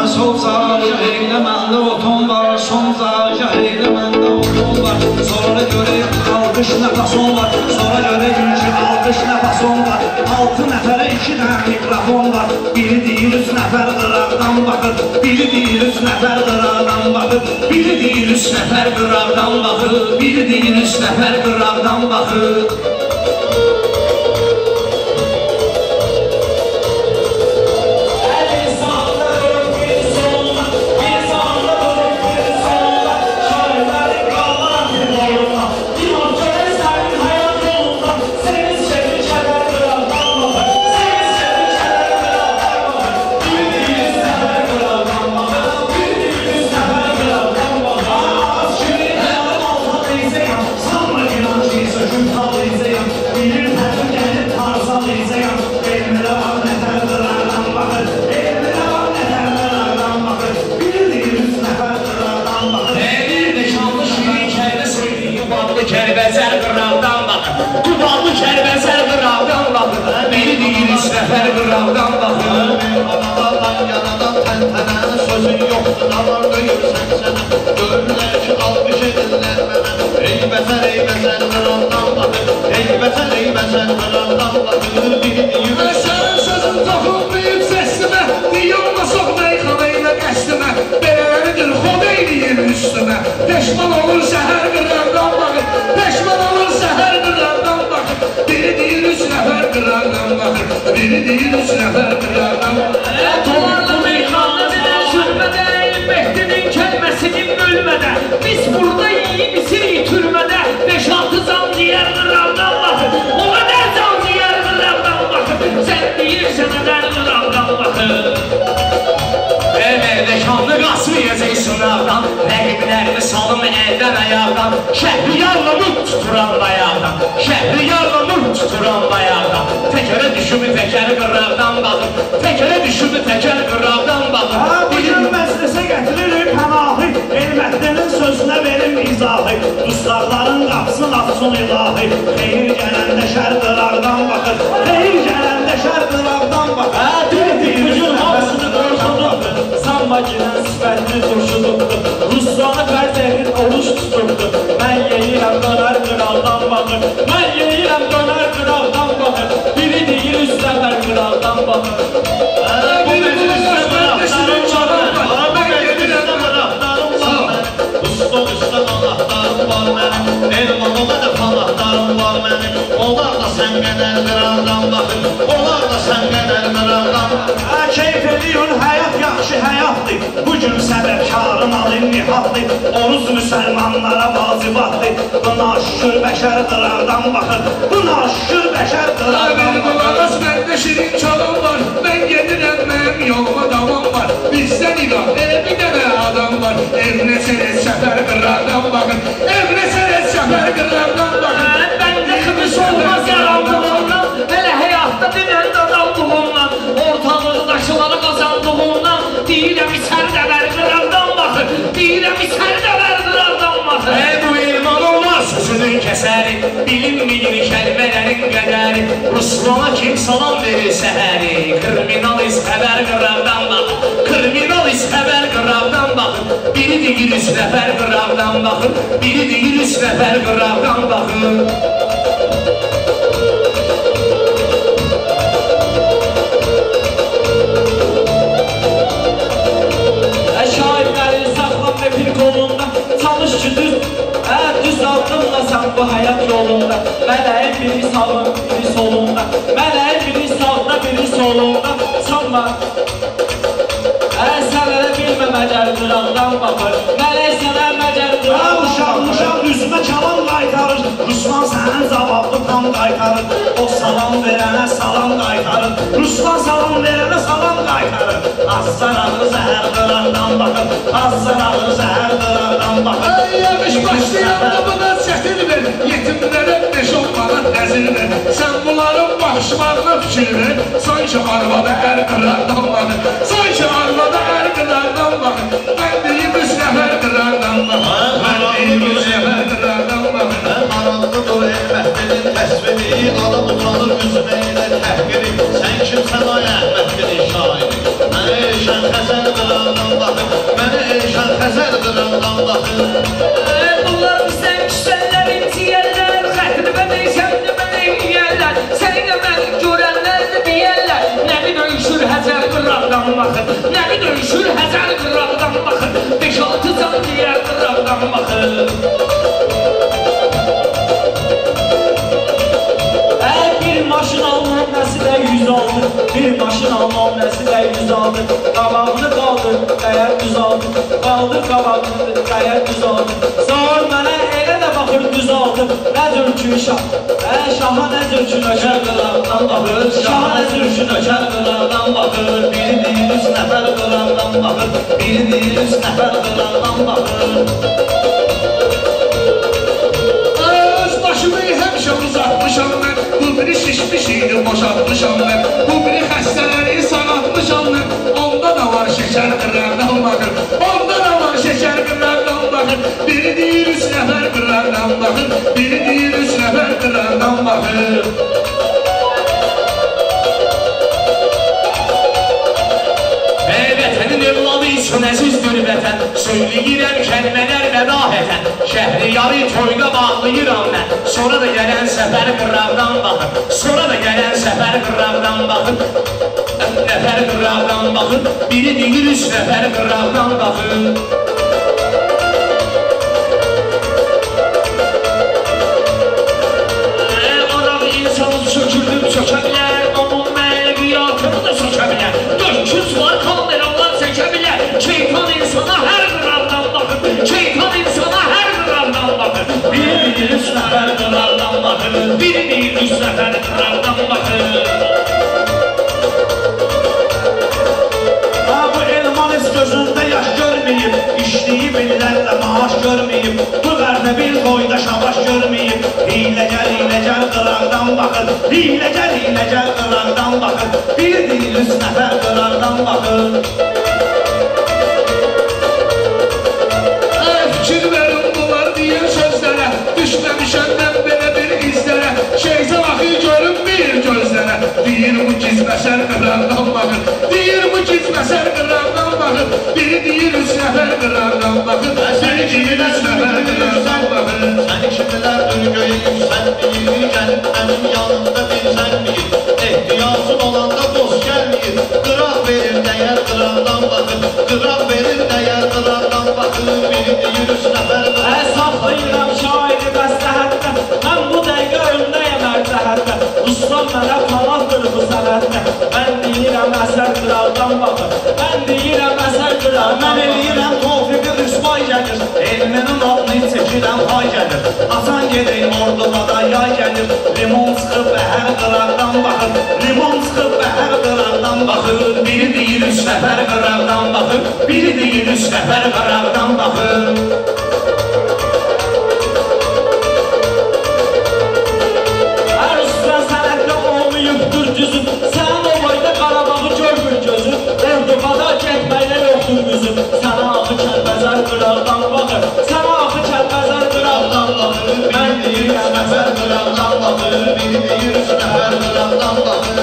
Sen kimsen ay Əhməd bir şairi? Mən eşən Həsən qırandan qıraqdan baxır. Bunlar bizdən küsənlər, inciyərlər, xətrimə deysən mən eyləyərlər. Səni də mən görənlər də deyərlər. Nəbi döyüşür Həzər qıraqdan baxır. Nəbi döyüşür Həzər qıraqdan baxır. 5-6 can deyər qıraqdan baxır. Bir maşın alınan nəsilə 100 aldı. Bir maşın alınan nəsilə 100 aldı. Qabağını qaldır, dəyər düz aldı. Qaldır qabağını, dəyər düz aldı. Zor mənə elə də baxır düz aldı. Nə zülkü şah, şaha nə zülkü nökər qıraqdan baxır. Şaha nə zülkü nökər qıraqdan baxır. Biri deyir 3 nəfər qıraqdan baxır. Biri deyir 3 nəfər qıraqdan baxır. Öz başımı həmişə uzatmışam mən. Bu biri şişmişiydi, boşaltmışam mən. Bu biri xəstələri sağaltmışam mən. Onda da var şəkər qıraqdan baxır. Onda da var şəkər qıraqdan baxır. Biri deyir 3 nəfər qıraqdan baxır. Biri deyir 3 nəfər qıraqdan baxır. Vətənin evladı üçün əzizdir vətən. Söyləyirəm kəlmələr vədahətən. Şəhriyarı toyda bağlayıram mən. Sonra da gələn səfər qıraqdan baxır. Sonra da gələn səfər qıraqdan baxır. Nəfər qıraqdan baxır. Biri deyir 3 nəfər qıraqdan baxır. Araq insanı sökürdüm sökə bilər. Onun mənəviyyatını da sökə bilər. 400 var kameralar çəkə bilər. Şeytan insana hər qıraqdan baxır. Şeytan insana hər qıraqdan baxır. Biri deyir 3 nəfər qıraqdan baxır. Biri deyir 3 nəfər qıraqdan baxır. Bu elman heç gözündə yaş görməyib. İşliyi billərlə maaş görməyib. Bu qərdə bir boyda şabaş görməyib. Hiyləgər qıraqdan baxır. Hiyləgər qıraqdan baxır. Biri deyir 3 nəfər qıraqdan baxır. Fikir verin bunlar deyir sözlərə. Düşməmişəm mən belə bir izlərə. Şeyzə baxı görünməyir gözlərə. Deyir bu gizməsər qıraqdan baxır. Deyir bu gizməsər qıraqdan baxır. Biri deyir 3 nəfər qıraqdan baxır. Biri deyir 3 nəfər qıraqdan baxır. Səni kimlər göyə yüksəlməyir. Gəlib mənim yanımda bilsənməyir. Ehtiyacım olanda dost gəlməyir. Qıraq verir dəyər qıraqdan baxır. Qıraq verir dəyər qıraqdan baxır. Biri deyir 3 nəfər qıraqdan Saxlayıram şairi məsləhətdə. Mən bu dəqiqə öndəyəm hər cəhətdə. Ustam mənə palazdır bu sənətdə. Mən deyirəm əsər qıraqdan baxır. Mən deyirəm əsər qıraqdan. Mən eləyirəm tofiqi rüsvay gəlir. Elminin adını çəkirəm hay gəlir. Hasan gedək ordubada yay gəlir. Limon çıxıb bəhər qıraqdan baxır. Limon çıxıb bəhər qıraqdan baxır. Biri deyir 3 nəfər qıraqdan baxır. Biri deyir 3 nəfər qıraqdan baxır. Hər ustan sənətdə olmayıbdır düzüm. Sən o boyda Qarabağı görmür gözüm. Ordubada getməklə yoxdur düzüm. Sənə axı Kəlbəzər qıraqdan baxır. Sənə axı Kəlbəzər qıraqdan baxır. Mən deyir 3 nəfər qıraqdan baxır. Biri deyir 3 nəfər qıraqdan baxır.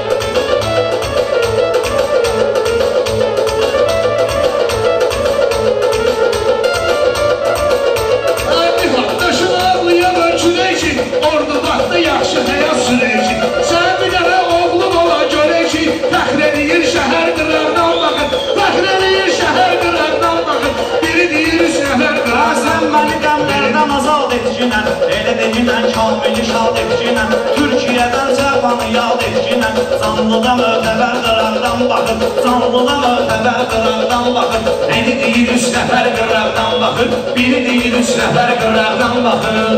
Daşını ağlıya ölçülək ki, ordu baxda yaxşı həyat sürək ki. Sən bir dənə oğlum ola görək ki, fəxr eləyir şəhər qıraqdan baxır. Fəxr eləyir şəhər qıraqdan baxır. Biri deyir 3 nəfər qıraqdan Sən məni qəmlərdən azad etginən. Elə deginən kamili şad etginən. Türkiyədən Cəfanı yad etginən. Canlıda möhtəbər qıraqdan baxır. Canlıda möhtəbər qıraqdan baxır. Biri deyir 3 nəfər qıraqdan baxır. Biri deyir 3 nəfər qıraqdan baxır.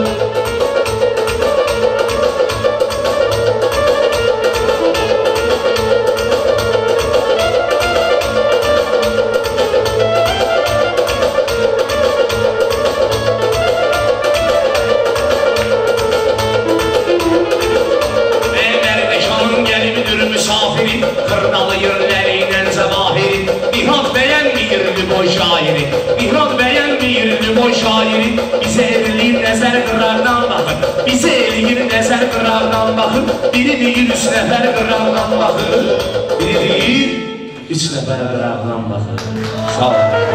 Kırnalı yerləri ilə cəvahiri. Nihat bəyənməyirdi boy şairi. Nihat bəyənməyirdi boy şairi. Bizə eləyir nəzər qıraqdan baxır. Bizə eləyir nəzər qıraqdan baxır. Biri deyir 3 nəfər qıraqdan baxır. Biri deyir 3 nəfər qıraqdan baxır. Sağ olun.